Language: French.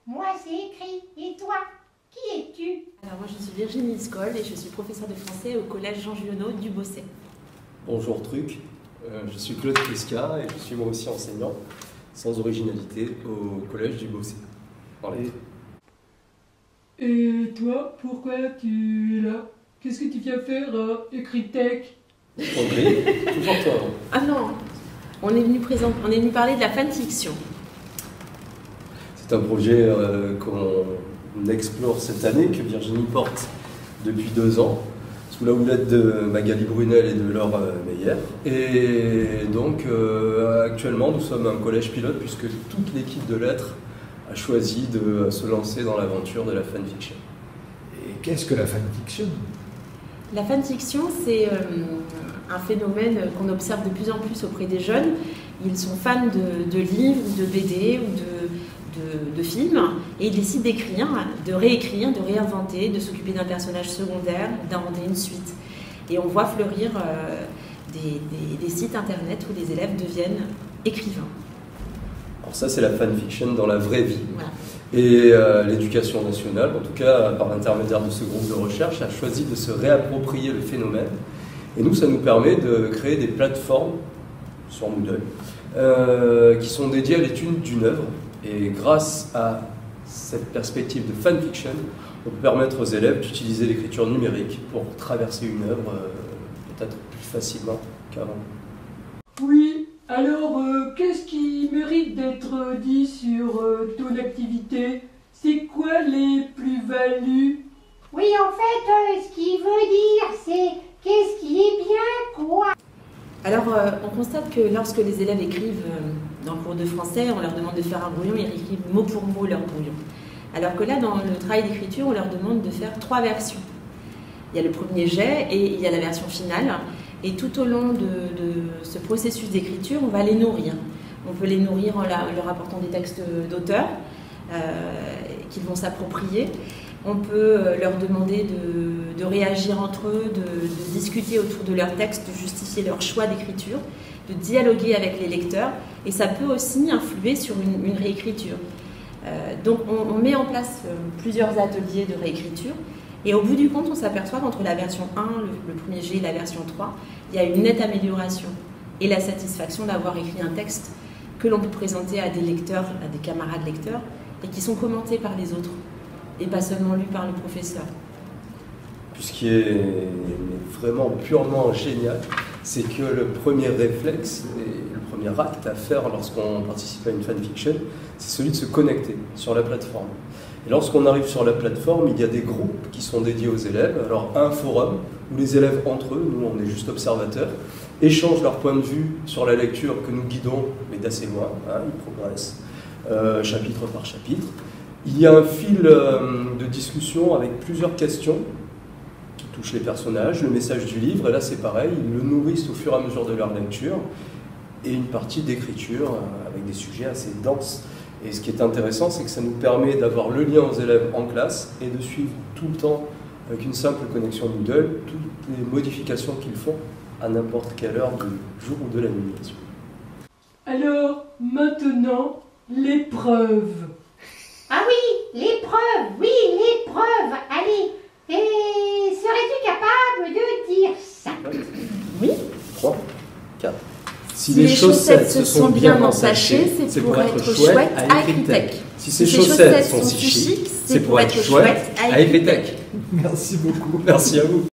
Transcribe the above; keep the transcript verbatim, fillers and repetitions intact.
Moi, c'est écrit. Et toi, qui es-tu? Alors moi, je suis Virginie Iscol et je suis professeure de français au collège Jean Giono du Bossé. Bonjour Truc, euh, je suis Claude Prisca et je suis moi aussi enseignant, sans originalité, au collège du Bossé. Et toi, pourquoi tu es là? Qu'est-ce que tu viens faire à Ecritech? André, toujours toi. Hein. Ah non, on est venu présenter, on est venu parler de la fanfiction. C'est un projet euh, qu'on explore cette année, que Virginie porte depuis deux ans, sous la houlette de Magali Brunel et de Laure euh, Meyer. Et donc, euh, actuellement, nous sommes un collège pilote puisque toute l'équipe de lettres a choisi de se lancer dans l'aventure de la fanfiction. Et qu'est-ce que la fanfiction? La fanfiction, c'est euh, un phénomène qu'on observe de plus en plus auprès des jeunes. Ils sont fans de, de livres, de B D ou de, de, de films et ils décident d'écrire, de réécrire, de réinventer, de s'occuper d'un personnage secondaire, d'inventer une suite. Et on voit fleurir euh, des, des, des sites internet où les élèves deviennent écrivains. Alors ça, c'est la fanfiction dans la vraie vie. Voilà. Et euh, l'éducation nationale, en tout cas par l'intermédiaire de ce groupe de recherche, a choisi de se réapproprier le phénomène. Et nous, ça nous permet de créer des plateformes sur Moodle euh, qui sont dédiées à l'étude d'une œuvre. Et grâce à cette perspective de fanfiction, on peut permettre aux élèves d'utiliser l'écriture numérique pour traverser une œuvre euh, peut-être plus facilement qu'avant. Oui, alors euh, qu'est-ce qui mérite d'être dit sur euh, ton activité? C'est quoi les plus-values? Oui, en fait, euh, ce qu'il veut dire, c'est qu'est-ce qui est bien, quoi? Alors, euh, on constate que lorsque les élèves écrivent euh, dans le cours de français, on leur demande de faire un brouillon, ils écrivent mot pour mot leur brouillon. Alors que là, dans le travail d'écriture, on leur demande de faire trois versions. Il y a le premier jet et il y a la version finale. Et tout au long de, de ce processus d'écriture, on va les nourrir. On peut les nourrir en, la, en leur apportant des textes d'auteurs euh, qu'ils vont s'approprier. On peut leur demander de, de réagir entre eux, de, de discuter autour de leur texte, de justifier leur choix d'écriture, de dialoguer avec les lecteurs. Et ça peut aussi influer sur une, une réécriture. Euh, donc on, on met en place euh, plusieurs ateliers de réécriture. Et au bout du compte, on s'aperçoit qu'entre la version un, le, le premier jet et la version trois, il y a une nette amélioration et la satisfaction d'avoir écrit un texte que l'on peut présenter à des lecteurs, à des camarades lecteurs, et qui sont commentés par les autres, et pas seulement lus par le professeur. Puis ce qui est vraiment purement génial, c'est que le premier réflexe et le premier acte à faire lorsqu'on participe à une fanfiction, c'est celui de se connecter sur la plateforme. Et lorsqu'on arrive sur la plateforme, il y a des groupes qui sont dédiés aux élèves. Alors un forum où les élèves entre eux, nous on est juste observateurs, échangent leur point de vue sur la lecture que nous guidons, mais d'assez loin, hein, ils progressent euh, chapitre par chapitre. Il y a un fil euh, de discussion avec plusieurs questions qui touchent les personnages, le message du livre, et là c'est pareil, ils le nourrissent au fur et à mesure de leur lecture, et une partie d'écriture euh, avec des sujets assez denses. Et ce qui est intéressant, c'est que ça nous permet d'avoir le lien aux élèves en classe et de suivre tout le temps, avec une simple connexion Moodle, toutes les modifications qu'ils font à n'importe quelle heure du jour ou de la nuit. Alors, maintenant, l'épreuve. Ah oui, l'épreuve, oui, l'épreuve. Allez, et serais-tu capable de dire ça? Oui. trois, quatre. Si, si les chaussettes se sont bien ensachées, c'est pour, pour être chouette à Ecritech. Si ces chaussettes sont si chics, c'est pour être chouette à Ecritech. Merci beaucoup. Merci à vous.